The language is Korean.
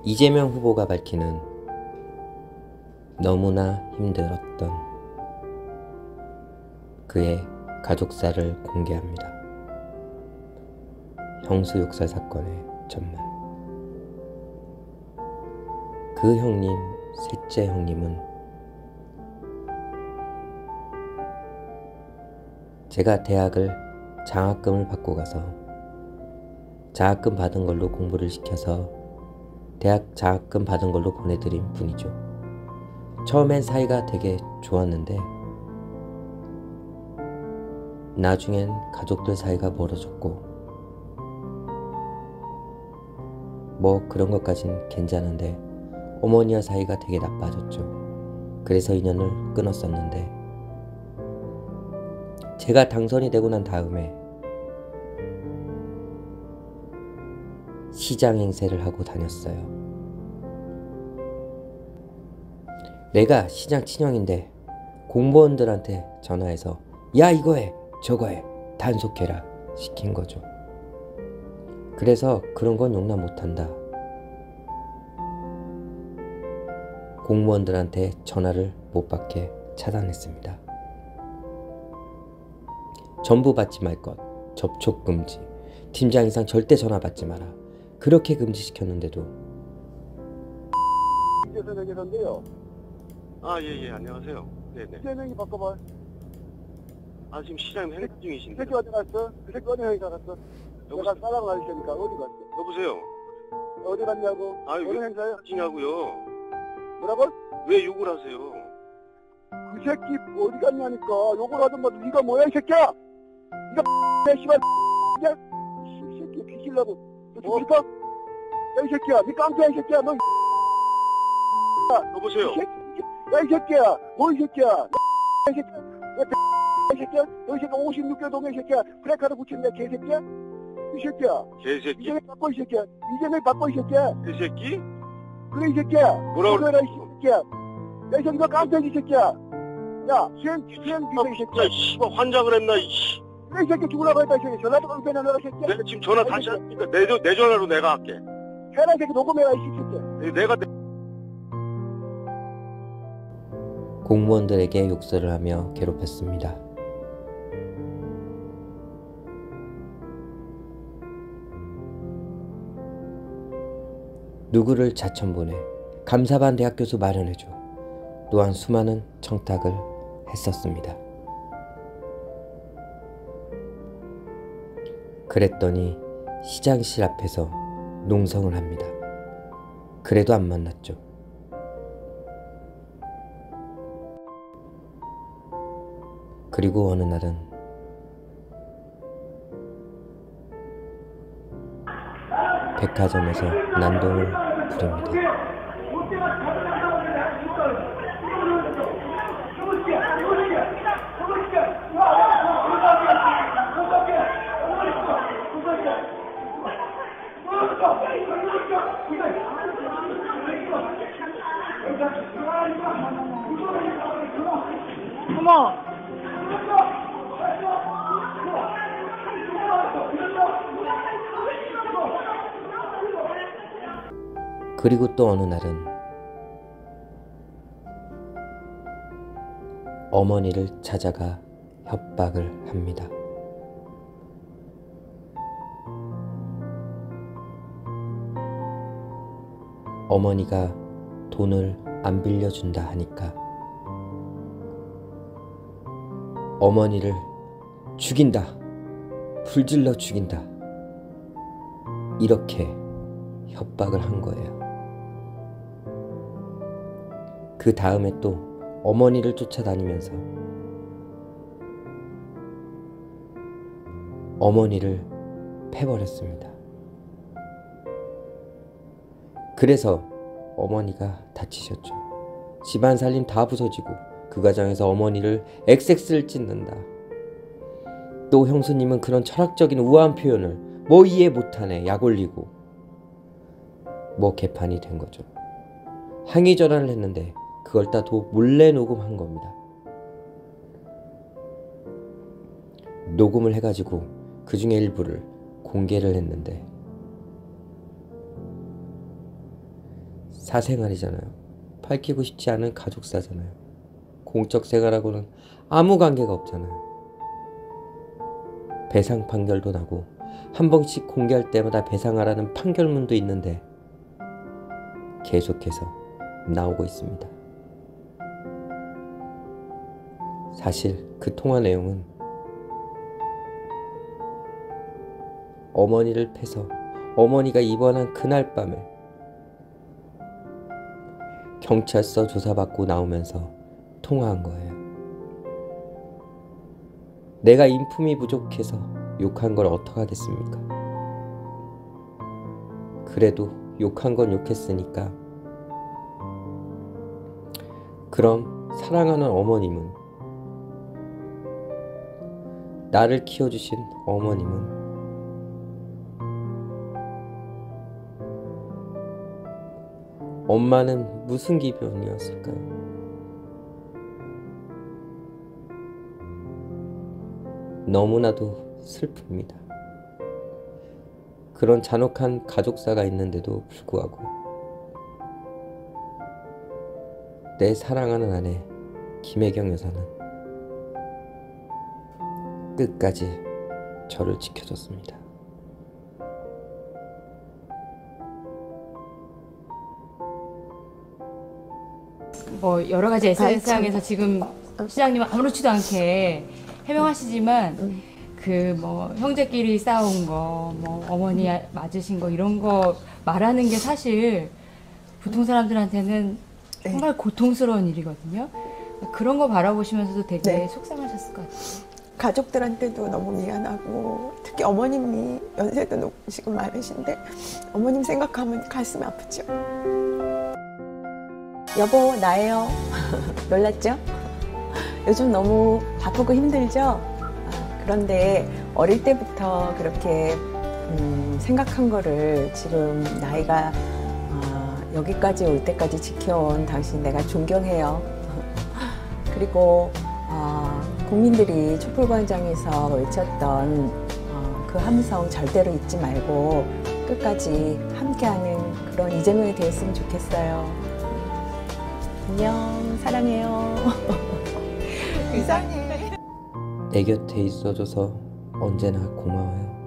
이재명 후보가 밝히는 너무나 힘들었던 그의 가족사를 공개합니다. 형수 욕설 사건의 전말. 그 형님, 셋째 형님은 제가 대학을 장학금을 받고 가서 장학금 받은 걸로 공부를 시켜서 대학 장학금 받은 걸로 보내드린 분이죠. 처음엔 사이가 되게 좋았는데 나중엔 가족들 사이가 멀어졌고 뭐 그런 것까진 괜찮은데 어머니와 사이가 되게 나빠졌죠. 그래서 인연을 끊었었는데 제가 당선이 되고 난 다음에 시장 행세를 하고 다녔어요. 내가 시장 친형인데 공무원들한테 전화해서 야 이거 해 저거 해 단속해라 시킨 거죠. 그래서 그런 건 용납 못한다. 공무원들한테 전화를 못 받게 차단했습니다. 전부 받지 말 것, 접촉 금지, 팀장 이상 절대 전화 받지 마라. 그렇게 금지시켰는데도 이재명이던데요. 예, 안녕하세요. 네네. 이재명이 바꿔봐. 지금 시장님 행사 그 중이신데. 새끼 어디 갔어? 그 새끼 어디 행사 갔어? 내가 싸라고 할 테니까 어디 갔어? 여보세요. 어디 갔냐고? 아니, 어느 왜 행사요? 하시냐고요. 뭐라고? 왜 욕을 하세요? 그 새끼 어디 갔냐니까 욕을 하던 것도 네가 뭐야 이 새끼야? 네가 내 씨발 야? 이 새끼 비실라고 너 죽을까? 야 이 새끼야 네 깡패야 이 새끼야 너 여보세요. 야이 새끼야 뭐 이 새끼야 이 새끼야 이 새끼야 너 이 새끼 56개 동네 이 새끼야 프레카드 붙인 내 개새끼야 이 새끼야 개새끼? 이재명 바꿔 이 새끼야 이재명 바꿔 이 새끼야 개새끼? 그래 이 새끼야 뭐라고 그래 이 새끼야 야 이 새끼 너 깡패지 이 새끼야 야 수행 비서 이 새끼야 씨발 환장을 했나 이. 그래 이 새끼 죽으라고 했다 이 새끼 전화도 깡패냐 너이 새끼야 내가 지금 전화 다시 하니까 내 전화로 내가 할게. 해라 이 새끼 녹음해라 이 새끼야 내가 공무원들에게 욕설을 하며 괴롭혔습니다. 누구를 자천 보내, 감사반 대학 교수 마련해줘. 또한 수많은 청탁을 했었습니다. 그랬더니 시장실 앞에서 농성을 합니다. 그래도 안 만났죠. 그리고 어느 날은 백화점에서 난동을 부립니다. 어머! 그리고 또 어느 날은 어머니를 찾아가 협박을 합니다. 어머니가 돈을 안 빌려준다 하니까 어머니를 죽인다, 불질러 죽인다, 이렇게 협박을 한 거예요. 그 다음에 또 어머니를 쫓아다니면서 어머니를 패버렸습니다. 그래서 어머니가 다치셨죠. 집안 살림 다 부서지고 그 과정에서 어머니를 XX를 찢는다. 또 형수님은 그런 철학적인 우아한 표현을 뭐 이해 못하네 약 올리고 뭐 개판이 된 거죠. 항의 전화를 했는데 그걸 다 몰래 녹음한 겁니다. 녹음을 해가지고 그 중에 일부를 공개를 했는데 사생활이잖아요. 밝히고 싶지 않은 가족사잖아요. 공적 생활하고는 아무 관계가 없잖아요. 배상 판결도 나고 한 번씩 공개할 때마다 배상하라는 판결문도 있는데 계속해서 나오고 있습니다. 사실 그 통화 내용은 어머니를 패서 어머니가 입원한 그날 밤에 경찰서 조사받고 나오면서 통화한 거예요. 내가 인품이 부족해서 욕한 걸 어떡하겠습니까? 그래도 욕한 건 욕했으니까. 그럼 사랑하는 어머님은, 나를 키워주신 어머님은 엄마는 무슨 기분이었을까요? 너무나도 슬픕니다. 그런 잔혹한 가족사가 있는데도 불구하고 내 사랑하는 아내 김혜경 여사는 끝까지 저를 지켜줬습니다. 뭐 여러 가지 SNS상에서 지금 시장님은 아무렇지도 않게 해명하시지만 그 뭐 형제끼리 싸운 거, 뭐 어머니 맞으신 거 이런 거 말하는 게 사실 보통 사람들한테는 정말 고통스러운 일이거든요. 그런 거 바라보시면서도 되게 속상하셨을 것 같아요. 가족들한테도 너무 미안하고 특히 어머님이 연세도 높으시고 많으신데 어머님 생각하면 가슴이 아프죠. 여보 나예요. 놀랐죠? 요즘 너무 바쁘고 힘들죠? 그런데 어릴 때부터 그렇게 생각한 거를 지금 나이가 여기까지 올 때까지 지켜온 당신 내가 존경해요. 그리고 국민들이 촛불광장에서 외쳤던 그 함성 절대로 잊지 말고 끝까지 함께하는 그런 이재명이 되었으면 좋겠어요. 안녕, 사랑해요. 이상해. 내 곁에 있어줘서 언제나 고마워요.